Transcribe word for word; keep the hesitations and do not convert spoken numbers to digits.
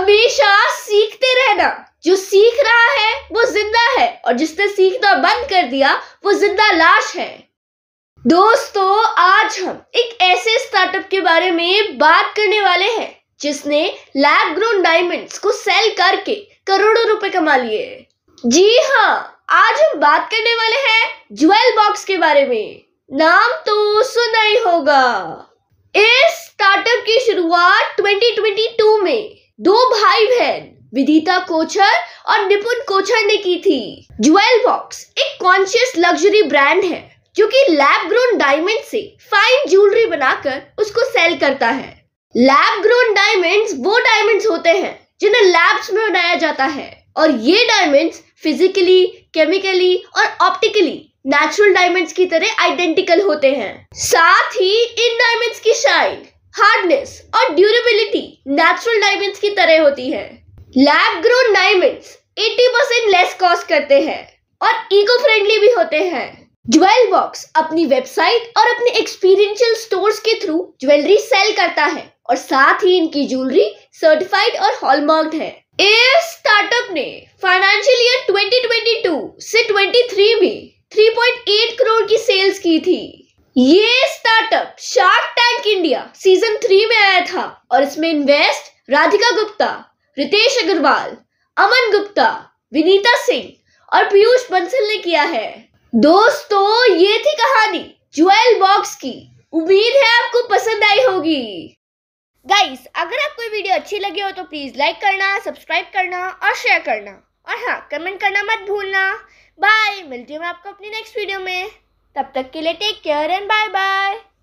हमेशा सीखते रहना। जो सीख रहा है वो जिंदा है और जिसने सीखना बंद कर दिया वो जिंदा लाश है। दोस्तों, आज हम एक ऐसे स्टार्टअप के बारे में बात करने वाले हैं जिसने लैब ग्रोन डायमंड्स को सेल करके करोड़ों रुपए कमा लिए। जी हाँ, आज हम बात करने वाले हैं ज्वेल बॉक्स के बारे में। नाम तो सुना ही होगा। इस स्टार्टअप की शुरुआत दो हज़ार बाईस में दो भाई बहन विदिता कोचर और निपुण कोचर ने की थी। ज्वेल बॉक्स एक कॉन्शियस लग्जरी ब्रांड है जो कि लैब ग्रोन डायमंड से फाइन ज्वेलरी बनाकर उसको सेल करता है। लैब ग्रोन डायमंड्स वो डायमंड्स होते हैं जिन्हें लैब्स में बनाया जाता है और ये डायमंड्स फिजिकली, केमिकली और ऑप्टिकली नेचुरल डायमंड्स की तरह आइडेंटिकल होते हैं। साथ ही इन डायमंड्स की शाइन, हार्डनेस और ड्यूरेबिलिटी नेचुरल डायमंड्स की तरह होती है। लैब ग्रोन डायमंड्स अस्सी परसेंट लेस कॉस्ट करते हैं और इको फ्रेंडली भी होते हैं। ज्वेल बॉक्स अपनी वेबसाइट और अपने एक्सपीरियंशियल स्टोर्स के थ्रू ज्वेलरी सेल करता है और साथ ही इनकी ज्वेलरी सर्टिफाइड और हॉलमार्क्ड है। इस स्टार्टअप ने फाइनेंशियल ईयर दो हज़ार बाईस से तेईस में तीन पॉइंट आठ करोड़ की सेल्स की थी। ये startup Shark Tank India season तीन में आया था और इसमें इन्वेस्ट राधिका गुप्ता, रितेश अग्रवाल, अमन गुप्ता, विनीता सिंह और पीयूष बंसल ने किया है। दोस्तों, ये थी कहानी ज्वेल बॉक्स की। उम्मीद है आपको पसंद आई होगी। गाइस, अगर आपको ये वीडियो अच्छी लगी हो तो प्लीज लाइक करना, सब्सक्राइब करना और शेयर करना और हाँ, कमेंट करना मत भूलना। बाय, मिलती हूँ मैं आपको अपनी नेक्स्ट वीडियो में। तब तक के लिए take care and bye bye.